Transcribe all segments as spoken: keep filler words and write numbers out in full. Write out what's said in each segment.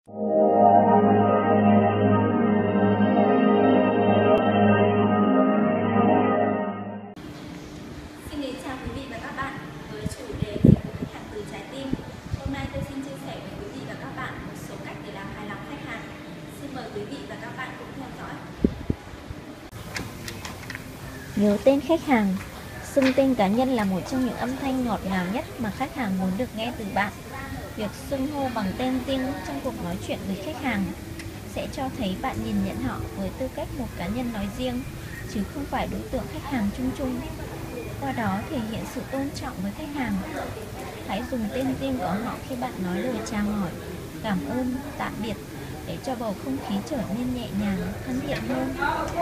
Xin kính chào quý vị và các bạn với chủ đề dịch vụ khách hàng từ trái tim. Hôm nay tôi xin chia sẻ với quý vị và các bạn một số cách để làm hài lòng khách hàng. Xin mời quý vị và các bạn cùng theo dõi. Nhớ tên khách hàng. Xưng tên cá nhân là một trong những âm thanh ngọt ngào nhất mà khách hàng muốn được nghe từ bạn. Việc xưng hô bằng tên riêng trong cuộc nói chuyện với khách hàng sẽ cho thấy bạn nhìn nhận họ với tư cách một cá nhân nói riêng, chứ không phải đối tượng khách hàng chung chung. Qua đó thể hiện sự tôn trọng với khách hàng. Hãy dùng tên riêng của họ khi bạn nói lời chào hỏi, cảm ơn, tạm biệt để cho bầu không khí trở nên nhẹ nhàng, thân thiện hơn.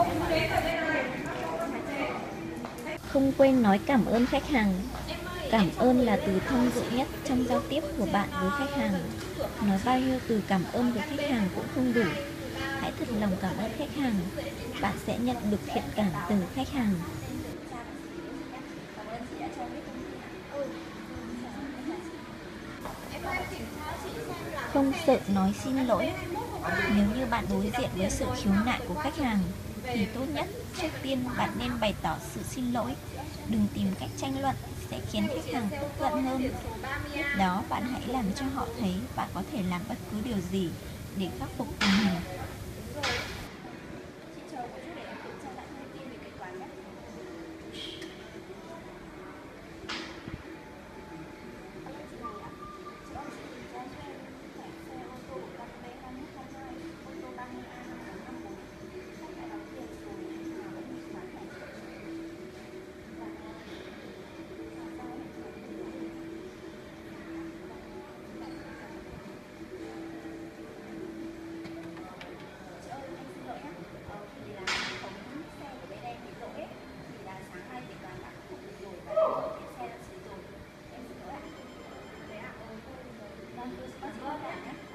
Không quên nói cảm ơn khách hàng. Cảm ơn là từ thông dụng nhất trong giao tiếp của bạn với khách hàng. Nói bao nhiêu từ cảm ơn với khách hàng cũng không đủ. Hãy thật lòng cảm ơn khách hàng. Bạn sẽ nhận được thiện cảm từ khách hàng. Không sợ nói xin lỗi. Nếu như bạn đối diện với sự khiếu nại của khách hàng thì tốt nhất trước tiên bạn nên bày tỏ sự xin lỗi. Đừng tìm cách tranh luận sẽ khiến khách hàng tức giận hơn. Tiếp đó bạn hãy làm cho họ thấy bạn có thể làm bất cứ điều gì để khắc phục tình hình. Vâng, tôi sẽ có gì các bạn nhé.